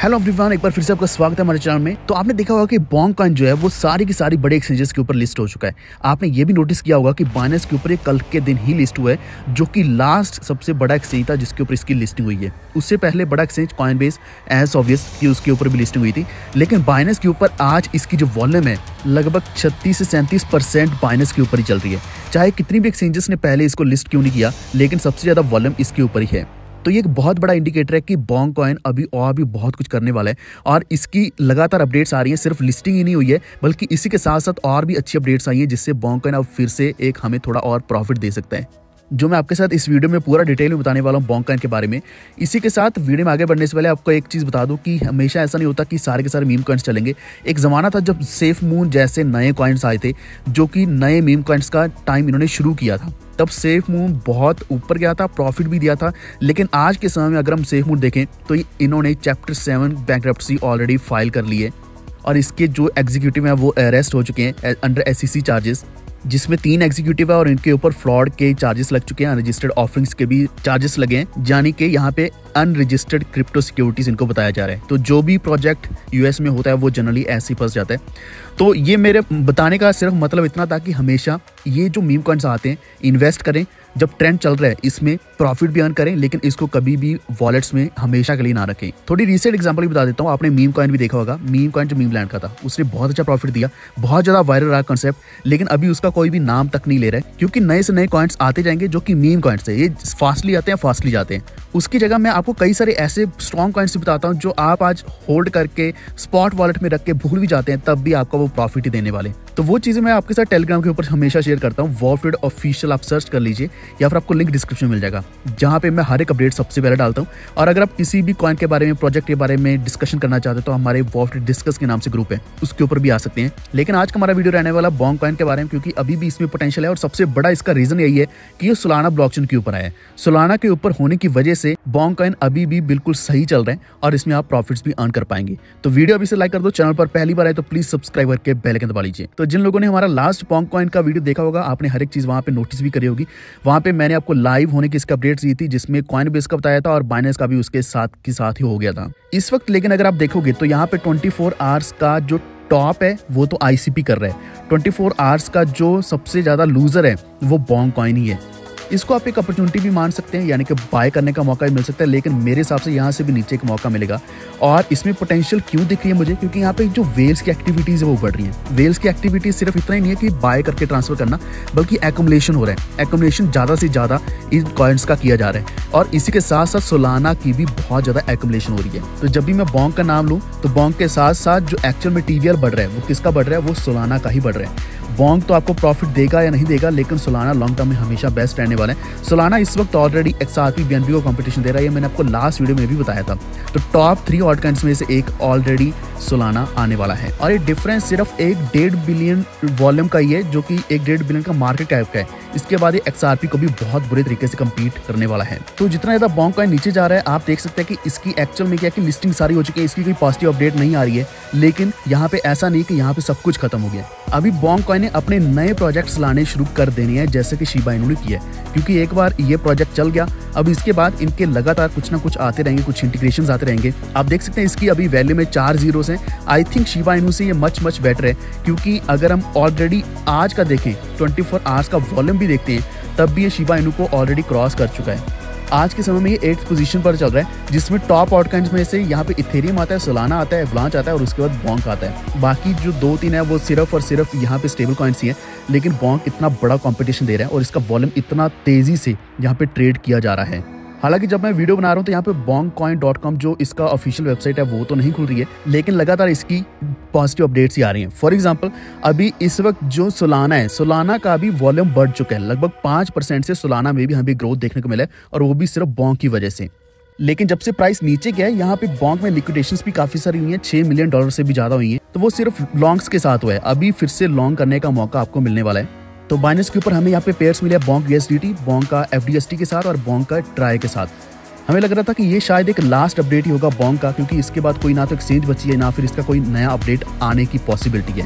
Hello everyone, एक बार फिर से आपका स्वागत है हमारे चैनल में। तो आपने देखा होगा कि बॉन्ग कॉइन जो है वो सारी की सारी बड़े एक्सचेंजेस के ऊपर लिस्ट हो चुका है। आपने ये भी नोटिस किया होगा कि बाइनेंस के ऊपर ये कल के दिन ही लिस्ट हुआ है, जो कि लास्ट सबसे बड़ा एक्सचेंज था जिसके ऊपर इसकी लिस्टिंग हुई है। उससे पहले बड़ा एक्सचेंज कॉइनबेस एज ऑब्वियस कि उसके ऊपर भी लिस्टिंग हुई थी, लेकिन बाइनेंस के ऊपर आज इसकी जो वॉल्यूम है लगभग 36 से 37% बाइनेंस के ऊपर ही चल रही है। चाहे कितनी भी एक्सचेंजेस ने पहले इसको लिस्ट क्यों नहीं किया, लेकिन सबसे ज्यादा वॉल्यूम इसके ऊपर ही है। तो ये एक बहुत बड़ा इंडिकेटर है कि बॉन्ग कॉइन अभी और भी बहुत कुछ करने वाला है और इसकी लगातार अपडेट्स आ रही हैं। सिर्फ लिस्टिंग ही नहीं हुई है, बल्कि इसी के साथ साथ और भी अच्छी अपडेट्स आई हैं, जिससे बॉन्ग कॉइन अब फिर से एक हमें थोड़ा और प्रॉफिट दे सकता है, जो मैं आपके साथ इस वीडियो में पूरा डिटेल में बताने वाला हूँ बॉन्ग कॉइन के बारे में। इसी के साथ वीडियो में आगे बढ़ने से पहले आपको एक चीज़ बता दूं कि हमेशा ऐसा नहीं होता कि सारे के सारे मीम कॉइन्स चलेंगे। एक ज़माना था जब सेफ मून जैसे नए कॉइन्स आए थे, जो कि नए मीम कॉइन्स का टाइम इन्होंने शुरू किया था। तब सेफ मून बहुत ऊपर गया था, प्रॉफिट भी दिया था। लेकिन आज के समय में अगर हम सेफ मून देखें तो इन्होंने चैप्टर 7 बैंकरप्सी ऑलरेडी फाइल कर ली है और इसके जो एग्जीक्यूटिव हैं वो अरेस्ट हो चुके हैं अंडर SEC चार्जेस, जिसमें 3 एग्जीक्यूटिव है और इनके ऊपर फ्रॉड के चार्जेस लग चुके हैं। अनरजिस्टर्ड ऑफरिंग्स के भी चार्जेस लगे हैं, यानी कि यहाँ पे अनरजिस्टर्ड क्रिप्टो सिक्योरिटीज इनको बताया जा रहा है। तो जो भी प्रोजेक्ट US में होता है वो जनरली ऐसे ही फंस जाता है। तो ये मेरे बताने का सिर्फ मतलब इतना था कि हमेशा ये जो मीम कॉइन्स आते हैं इन्वेस्ट करें जब ट्रेंड चल रहा है, इसमें प्रॉफिट भी अर्न करें, लेकिन इसको कभी भी वॉलेट्स में हमेशा के लिए ना रखें। थोड़ी रीसेंट एग्जांपल भी बता देता हूँ। आपने मीम कॉइन भी देखा होगा। मीम कॉइन जो मीम लैंड का था उसने बहुत अच्छा प्रॉफिट दिया, बहुत ज़्यादा वायरल रहा कंसेप्ट, लेकिन अभी उसका कोई भी नाम तक नहीं ले रहा है, क्योंकि नए से नए कॉइन्स आते जाएंगे जो कि मीम कॉइन्स है। ये फास्टली आते हैं, फास्टली जाते हैं। उसकी जगह मैं आपको कई सारे ऐसे स्ट्रॉन्ग कॉइन्स बताता हूँ जो आप आज होल्ड करके स्पॉट वॉलेट में रख के भूल भी जाते हैं, तब भी आपको वो प्रॉफिट ही देने वाले। तो वो चीज़ें मैं आपके साथ टेलीग्राम के ऊपर हमेशा शेयर करता हूँ। वॉल्फिड ऑफिशियल आप सर्च कर लीजिए या फिर आपको लिंक डिस्क्रिप्शन में मिल जाएगा, जहाँ पे मैं हर एक अपडेट सबसे पहले डालता हूँ। और अगर आप किसी भी कॉइन के बारे में, प्रोजेक्ट के बारे में डिस्कशन करना चाहते हो तो हमारे वॉल्फिड डिस्कस के नाम से ग्रुप है, उसके ऊपर भी आ सकते हैं। लेकिन आज का हमारा वीडियो रहने वाला बॉन्ग कॉइन के बारे में, क्योंकि अभी भी इसमें पोटेंशियल है और सबसे बड़ा इसका रीजन यही है कि ये सोलाना ब्लॉकचेन के ऊपर है। सोलाना के ऊपर होने की वजह से बॉन्ग कॉइन अभी भी बिल्कुल सही चल रहे हैं और इसमें आप प्रॉफिट्स भी अर्न कर पाएंगे। तो वीडियो अभी से लाइक कर दो, चैनल पर पहली बार आए तो प्लीज सब्सक्राइब करके बेल आइकन दबा लीजिए। तो जिन लोगों ने हमारा लास्ट बॉन्ग कॉइन का वीडियो देखा होगा, आपने हर एक चीज वहां पे नोटिस भी करी होगी। वहां पे मैंने आपको लाइव होने की इसका अपडेट्स दी थी, जिसमें कॉइनबेस का बताया था और बाइनेंस का भी उसके साथ ही हो गया था इस वक्त। लेकिन अगर आप देखोगे तो यहाँ पे 24 आवर्स का जो टॉप है वो तो ICP कर रहा है। 24 आवर्स का जो सबसे ज्यादा लूजर है वो बॉन्ग कॉइन ही है। इसको आप एक अपॉर्चुनिटी भी मान सकते हैं, यानी कि बाय करने का मौका भी मिल सकता है, लेकिन मेरे हिसाब से यहाँ से भी नीचे एक मौका मिलेगा। और इसमें पोटेंशियल क्यों दिख रही है मुझे, क्योंकि यहाँ पे जो वेल्स की एक्टिविटीज़ है वो बढ़ रही हैं। वेल्स की एक्टिविटीज सिर्फ इतना ही नहीं है कि बाय करके ट्रांसफर करना, बल्कि एक्युमुलेशन हो रहा है। एक्युमुलेशन ज़्यादा से ज़्यादा इन कॉइन्स का किया जा रहा है और इसी के साथ साथ सोलाना की भी बहुत ज़्यादा एक्युमुलेशन हो रही है। तो जब भी मैं बॉन्ग का नाम लूँ तो बॉन्ग के साथ साथ जो एक्चुअल में TVL बढ़ रहा है वो किसका बढ़ रहा है, वो सोलाना का ही बढ़ रहा है। बॉन्ग तो आपको प्रॉफिट देगा या नहीं देगा, लेकिन सोलाना लॉन्ग टर्म में हमेशा बेस्ट रहने वाला है। सोलाना इस वक्त ऑलरेडी XRP BNB को कंपटीशन दे रहा है, मैंने आपको लास्ट वीडियो में भी बताया था। तो टॉप 3 ऑल्ट कॉइन्स में से एक ऑलरेडी सोलाना आने वाला है और ये डिफरेंस सिर्फ 1.5 बिलियन वॉल्यूम का ही है, जो कि 1.5 बिलियन का मार्केट कैप का है। इसके बाद ये XRP को भी बहुत बुरे तरीके से कम्पीट करने वाला है। तो जितना ज्यादा बॉन्ग कॉइन नीचे जा रहा है, आप देख सकते हैं कि इसकी एक्चुअल में क्या कि लिस्टिंग सारी हो चुकी है, इसकी कोई पॉजिटिव अपडेट नहीं आ रही है। लेकिन यहाँ पे ऐसा नहीं कि यहाँ पे सब कुछ खत्म हो गया। अभी बॉन्ग कॉइन ने अपने नए प्रोजेक्ट्स लाने शुरू कर देने हैं, जैसे कि शिबा इनू ने किया है, क्योंकि एक बार ये प्रोजेक्ट चल गया, अब इसके बाद इनके लगातार कुछ ना कुछ आते रहेंगे, कुछ इंटीग्रेशंस आते रहेंगे। आप देख सकते हैं इसकी अभी वैल्यू में 4 जीरोस हैं। आई थिंक शिबा इनू से ये मच बेटर है, क्योंकि अगर हम ऑलरेडी आज का देखें, 24 आवर्स का वॉल्यूम भी देखते हैं, तब भी ये शिबा इनू को ऑलरेडी क्रॉस कर चुका है। आज के समय में ये 8th पोजीशन पर चल रहा है, जिसमें टॉप ऑल्टकॉइन्स में से यहाँ पे इथेरियम आता है, सोलाना आता है, एवलांच आता है और उसके बाद बॉन्ग आता है। बाकी जो 2-3 है वो सिर्फ और सिर्फ यहाँ पे स्टेबल कॉइन्स ही है। लेकिन बॉन्ग इतना बड़ा कंपटीशन दे रहा है और इसका वॉल्यूम इतना तेजी से यहाँ पे ट्रेड किया जा रहा है। हालांकि जब मैं वीडियो बना रहा हूँ तो यहाँ पे bongcoin.com जो इसका ऑफिशियल वेबसाइट है वो तो नहीं खुल रही है, लेकिन लगातार इसकी पॉजिटिव अपडेट्स ही आ रही हैं। फॉर एग्जांपल अभी इस वक्त जो सोलाना है, सोलाना का भी वॉल्यूम बढ़ चुका है। लगभग 5% से सोलाना में भी हमें ग्रोथ देखने को मिला है, और वो भी सिर्फ बॉन्ग की वजह से। लेकिन जब से प्राइस नीचे गया है, यहाँ पे बॉन्ग में लिक्विडेशंस भी काफी सारी हुई हैं, $6 मिलियन से भी ज्यादा हुई हैं। तो वो सिर्फ लॉन्ग्स के साथ हुआ है। अभी फिर से लॉन्ग करने का मौका आपको मिलने वाला है। तो बाइनेंस के ऊपर हमें यहाँ पे पेयर्स मिले बॉन्ग USDT, बॉन्ग का FDST के साथ और बॉन्ग का ट्राई के साथ। हमें लग रहा था कि ये शायद एक लास्ट अपडेट ही होगा बॉन्ग का, क्योंकि इसके बाद कोई ना तो एक्सचेंज बची है, ना फिर इसका कोई नया अपडेट आने की पॉसिबिलिटी है।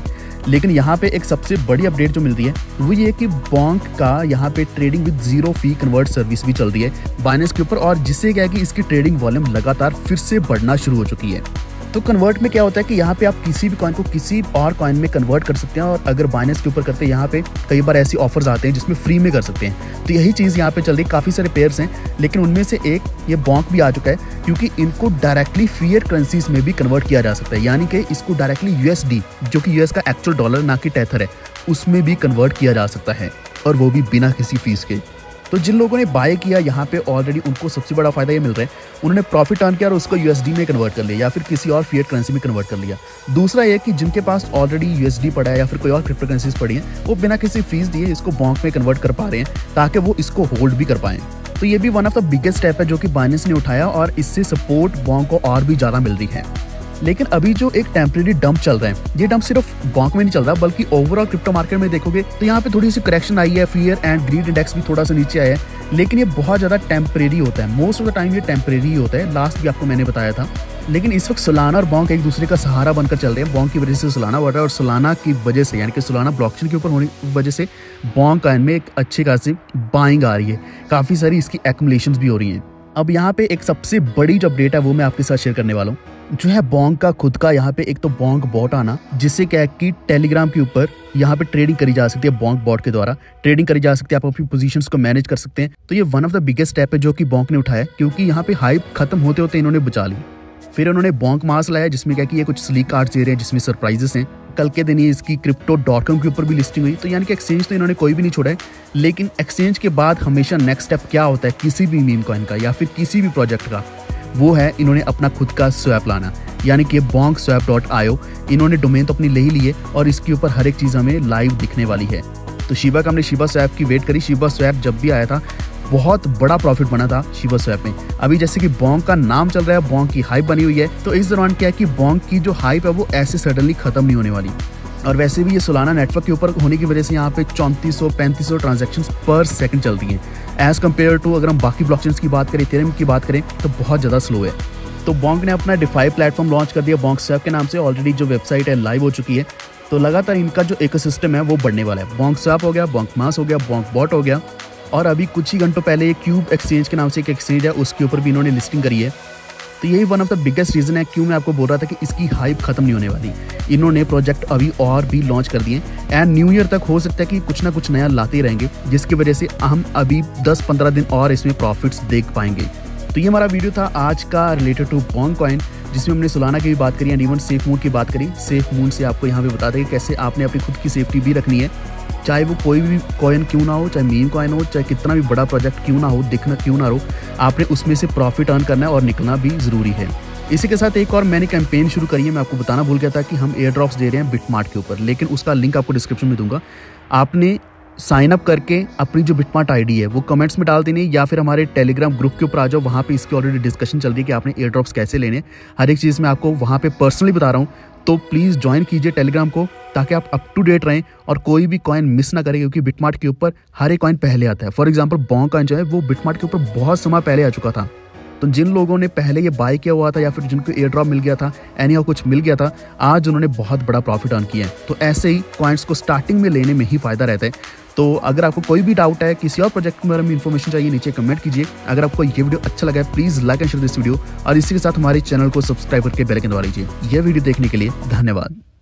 लेकिन यहाँ पे एक सबसे बड़ी अपडेट जो मिलती है वो ये कि बॉन्क का यहाँ पे trading with zero fee convert service भी चल रही है बाइनेंस के ऊपर, और जिससे क्या है कि इसकी ट्रेडिंग वॉल्यूम लगातार फिर से बढ़ना शुरू हो चुकी है। तो कन्वर्ट में क्या होता है कि यहाँ पे आप किसी भी कॉइन को किसी और कॉइन में कन्वर्ट कर सकते हैं, और अगर बाइनेंस के ऊपर करते हैं यहाँ पे कई बार ऐसी ऑफर्स आते हैं जिसमें फ्री में कर सकते हैं। तो यही चीज़ यहाँ पे चल रही है। काफ़ी सारे पेयर्स हैं, लेकिन उनमें से एक ये बॉन्क भी आ चुका है, क्योंकि इनको डायरेक्टली फिएट करेंसीज में भी कन्वर्ट किया जा सकता है, यानी कि इसको डायरेक्टली यूएसडी जो कि यूएस का एक्चुअल डॉलर ना कि टेथर है उसमें भी कन्वर्ट किया जा सकता है, और वो भी बिना किसी फीस के। तो जिन लोगों ने बाय किया यहाँ पे ऑलरेडी उनको सबसे बड़ा फायदा ये मिल रहा है, उन्होंने प्रॉफिट अर्न किया और उसको यूएसडी में कन्वर्ट कर लिया या फिर किसी और फिएट करेंसी में कन्वर्ट कर लिया। दूसरा ये कि जिनके पास ऑलरेडी यूएसडी पड़ा है या फिर कोई और क्रिप्टो करेंसीज पड़ी हैं, वो बिना किसी फीस दिए इसको बॉन्क में कन्वर्ट कर पा रहे हैं ताकि वो इसको होल्ड भी कर पाएं। तो ये भी one of the biggest step है जो कि बाइनेंस ने उठाया, और इससे सपोर्ट बॉन्क को और भी ज़्यादा मिल रही है। लेकिन अभी जो एक टेम्परेरी डंप चल रहा है, ये डंप सिर्फ बॉन्क में नहीं चल रहा बल्कि ओवरऑल क्रिप्टो मार्केट में देखोगे तो यहाँ पे थोड़ी सी करेक्शन आई है, फियर एंड ग्रीड इंडेक्स भी थोड़ा सा नीचे आया है, लेकिन ये बहुत ज़्यादा टेम्परेरी होता है। मोस्ट ऑफ द टाइम ये टेम्परेरी होता है, लास्ट भी आपको मैंने बताया था। लेकिन इस वक्त सोलाना और बॉन्क एक दूसरे का सहारा बनकर चल रहे हैं। बॉन्क की वजह से सोलाना बढ़ रहा है, और सोलाना की वजह से यानी कि सोलाना ब्लॉकचेन के ऊपर होने की वजह से बॉन्क कॉइन में एक अच्छी खासी बाइंग आ रही है, काफ़ी सारी इसकी एक्युमुलेशंस भी हो रही हैं। अब यहाँ पे एक सबसे बड़ी जो अपडेट है वो मैं आपके साथ शेयर करने वाला हूँ, जो है बॉन्क का खुद का यहाँ पे एक तो बॉन्क बॉट आना, जिससे क्या है कि टेलीग्राम के ऊपर यहाँ पे ट्रेडिंग करी जा सकती है। बॉन्क बॉट के द्वारा ट्रेडिंग करी जा सकती है, आप अपनी पोजीशंस को मैनेज कर सकते हैं। तो ये one of the biggest step है जो कि बॉन्क ने उठाया, क्योंकि यहाँ पे हाइप खत्म होते होते इन्होंने बचा ली। फिर उन्होंने बॉन्क मास लाया, जिसमें क्या कि ये कुछ स्लीक कार्ड्स दे रहे हैं जिसमें सरप्राइजेस हैं। कल के दिन ये इसकी crypto.com के ऊपर भी लिस्टिंग हुई। तो यानी कि एक्सचेंज तो इन्होंने कोई भी नहीं छोड़ा है, लेकिन एक्सचेंज के बाद हमेशा नेक्स्ट स्टेप क्या होता है किसी भी मीम कॉइन का या फिर किसी भी प्रोजेक्ट का, वो है इन्होंने अपना खुद का स्वैप लाना, यानी कि bonkswap.io। इन्होंने डोमेन तो अपनी ले ही ली है, और इसके ऊपर हर एक चीज़ हमें लाइव दिखने वाली है। तो शिबा का हमने शिबा स्वैप की वेट करी। शिबा स्वैप जब भी आया था बहुत बड़ा प्रॉफिट बना था शिबा स्वैप में। अभी जैसे कि बॉन्क का नाम चल रहा है, बॉन्क की हाइप बनी हुई है, तो इस दौरान क्या है कि बॉन्क की जो हाइप है वो ऐसे सडनली खत्म नहीं होने वाली। और वैसे भी ये सोलाना नेटवर्क के ऊपर होने की वजह से यहाँ पे 3400-3500 ट्रांजैक्शंस पर सेकंड चलती हैं, एज कम्पेयर टू अगर हम बाकी ब्लॉकचेन्स की बात करें, इथेरियम की बात करें तो बहुत ज़्यादा स्लो है। तो बॉन्क ने अपना डिफाई प्लेटफॉर्म लॉन्च कर दिया bonkswap के नाम से। ऑलरेडी जो वेबसाइट है लाइव हो चुकी है, तो लगातार इनका जो इकोसिस्टम है वो बढ़ने वाला है। bonkswap हो गया, बॉन्क मास हो गया, बॉन्क बॉट हो गया, और अभी कुछ ही घंटों पहले क्यूब एक्सचेंज के नाम से एक एक्सचेंज है उसके ऊपर भी इन्होंने लिस्टिंग करी है। तो यही one of the biggest reason है क्यों मैं आपको बोल रहा था कि इसकी हाइप खत्म नहीं होने वाली। इन्होंने प्रोजेक्ट अभी और भी लॉन्च कर दिए, एंड न्यू ईयर तक हो सकता है कि कुछ ना कुछ नया लाते रहेंगे, जिसकी वजह से हम अभी 10-15 दिन और इसमें प्रॉफिट्स देख पाएंगे। तो ये हमारा वीडियो था आज का रिलेटेड टू बॉन्क कॉइन, जिसमें हमने सोलाना की भी बात करी एंड इवन सेफ मून की बात करी। सेफ मून से आपको यहाँ पे बता दें कि कैसे आपने अपनी खुद की सेफ्टी भी रखनी है, चाहे वो कोई भी कॉइन क्यों ना हो, चाहे मीम कॉइन हो, चाहे कितना भी बड़ा प्रोजेक्ट क्यों ना हो, दिखना क्यों ना हो, आपने उसमें से प्रॉफिट अर्न करना है और निकलना भी ज़रूरी है। इसी के साथ एक और मैंने कैंपेन शुरू करी है, मैं आपको बताना भूल गया था कि हम एयर ड्रॉप्स दे रहे हैं बिटमार्ट के ऊपर, लेकिन उसका लिंक आपको डिस्क्रिप्शन में दूंगा। आपने साइन अप करके अपनी जो बिटमार्ट आईडी है वो कमेंट्स में डाल देनी है, या फिर हमारे टेलीग्राम ग्रुप के ऊपर आ जाओ, वहाँ पे इसकी ऑलरेडी डिस्कशन चल रही है कि आपने एयर ड्रॉप्स कैसे लेने। हर एक चीज़ मैं आपको वहाँ पे पर्सनली बता रहा हूँ, तो प्लीज़ ज्वाइन कीजिए टेलीग्राम को, ताकि आप अप टू डेट रहें और कोई भी कॉइन मिस ना करें, क्योंकि बिटमार्ट के ऊपर हर एक कॉइन पहले आता है। फॉर एग्जांपल बॉन्क कॉइन जो है वो बिटमार्ट के ऊपर बहुत समय पहले आ चुका था। तो जिन लोगों ने पहले ये बाय किया हुआ था या फिर जिनको एयर ड्रॉप मिल गया था, एनी और कुछ मिल गया था, आज उन्होंने बहुत बड़ा प्रॉफिट अर्न किया है। तो ऐसे ही कॉइन्स को स्टार्टिंग में लेने में ही फ़ायदा रहता है। तो अगर आपको कोई भी डाउट है, किसी और प्रोजेक्ट के बारे में इन्फॉर्मेशन चाहिए, नीचे कमेंट कीजिए। अगर आपको ये वीडियो अच्छा लगा है please like and share this video, और इसी के साथ हमारे चैनल को सब्सक्राइब करके बेल आइकन दबा लीजिए। यह वीडियो देखने के लिए धन्यवाद।